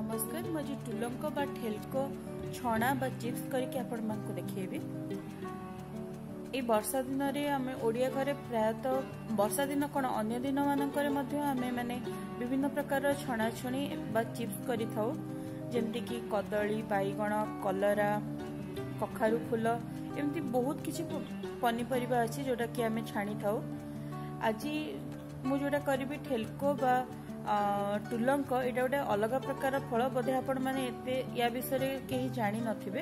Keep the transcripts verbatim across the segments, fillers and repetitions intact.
नमस्कार मुझे टुलंक बा ठेलको छणा बा चिप्स करके आपण मानक देखिएबी। ए वर्षा दिन रे आमे ओडिया घरे प्रायतः वर्षा दिन कौन अन्य दिन मानकर मध्य आमे माने विभिन्न प्रकार छणा छणी बा चिप्स करि थाउ जेमति कि कदली बैगण कलरा कखारु फूल एमती बहुत किछि पनीपरिबा अछि जोटा कि आमे छाणी थाउ। आज मु जोटा करबी ठेलको बा टुलंक एटा गोटे अलग प्रकार फल बोधे आपण माने एते या विषय कहीं जानी नथिबे।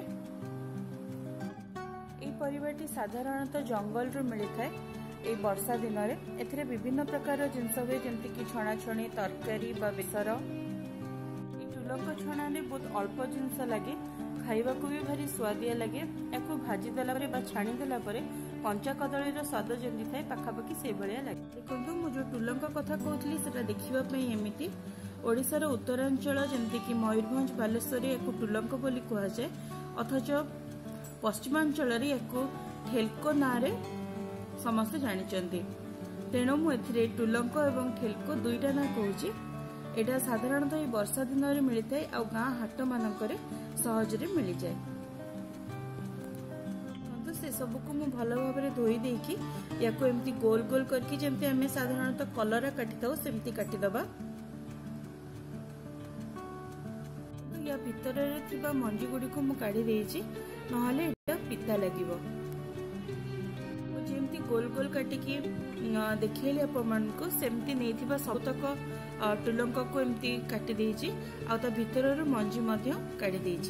ए परिबाटी साधारणतः जंगल रु मिली थाए। ए वर्षा दिन रे एथिरे विभिन्न प्रकार जिनस हुए जेमति कि छणा छणी तरकारी बा बेसर। ए टुलंक छणा ने बहुत अल्प जिनस लागे खाइबा को भी भारी स्वादिया लगे। याकू भाजी देला परे बा छाणी देला परे कंचा कदली रो स्वाद जेमति थाए पाखापाखि से भलिया लागे। देखंतु मु जो टुलंक कथा कहतली सेटा देखिबा पई एमिति ओडिसा रो उत्तरांचल जेमति कि मयूरभंज बालेश्वर याकू टुलंक बोली कहा जाय, अथच पश्चिमांचल रे याकू ठेलको नारे समस्त जानिचंती। तेणु मु एथिरे टुलंक एवं ठेलको दुईटा ना कहूची। एटा साधारणतः ए वर्षा दिन रे मिली थाए आ गां हाट मानकरे सहज रे मिली जाय। से सबको मु भल भाव धोई देकी याको एमती गोल गोल करके जेमती हमें साधारणतः कलरा काटी थाउ सेमती काटी दबा। या भीतर रे थिबा मंजी गुडी को मु काढी देइची नहले एटा पिता लागिवो। मु जेमती गोल गोल काटी की देखिले अपन को सेमती नेथिबा सबतक टुलंक को एमती काटी देइची आ ता भीतर रो मंजी मध्य काढी देइची।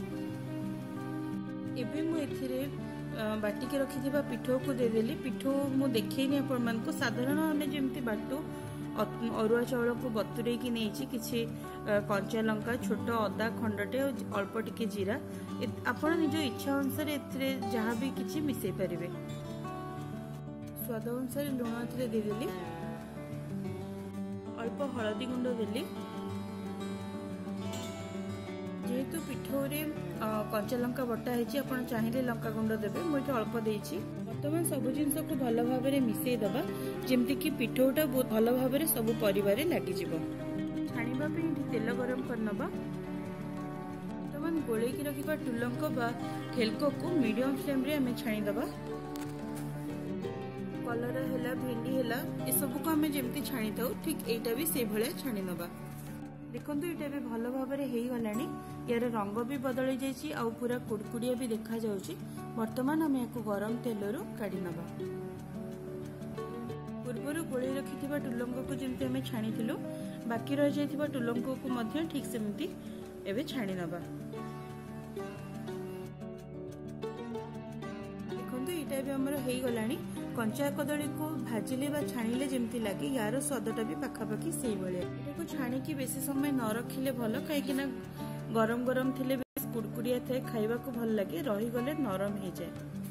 एबे मु एथिरे बाटिके रखिथिबा पिठो को देदेली। पिठो मु देखैनी आपण मान को साधारण हमें जेमती बाटू अरुआ चाउल को बतुरे की नेछि किछि कंचा लंका छोट अदा खंडटे अल्प टिके जीरा आपण निज इच्छा अनुसार एथिरे जहाँ भी किछि मिसै परिबे। स्वाद अनुसार लुण एथिरे देदेली, अल्प हळदी गुंड देली। जेहेतु पिठोरे कंचा लंका बटा है आपण चाहिए लंका गुंड देबे। मुझे अल्प देइछि। वर्तमान सब जिनस को भल भाव में मिसई दबा जेमति कि पिठोटा बहुत भल भाव में सब परिवार लागी जिवो। छाणीबा पे तेल गरम कर नबा। वर्तमान गोले की रखिबा टुलंक बा ठेलको को मीडियम फ्लेम रे हमें छाणी दबा। कलरा हैला भेंडी हैला ए सब को हमें जेमति छाणी थाउ ठीक एटा भी से भले छाणी नबा। देखंतु एटा भी भल भाव में हेई गलानी। यार रंग भी बदली जाइछि आ पूरा कुड़कुड़िया भी देखा जाउछि। वर्तमान हम याकू गरम तेलरू काढी नबा। पूर्वरु गोळी रखिथिबा टुलंक को जेमति हमें छाणीथिलु बाकी रह जाइथिबा टुलंक को मध्य ठीक सेमति एबे छाणी नबा। देखंतु एटा भी हमर हेई गलानी। कंचा कदली को भाजिले बा छाणीले जेमति लागे यार स्वादटा भी पाखापाखि सेई भलिया। एटाको छाणी की बेसी समय न रखिले भलो काहे कि ना गरम गरम थिले कुड़कुड़िया थाए खाइबा को भल लगे, रही गले नरम हो जाए।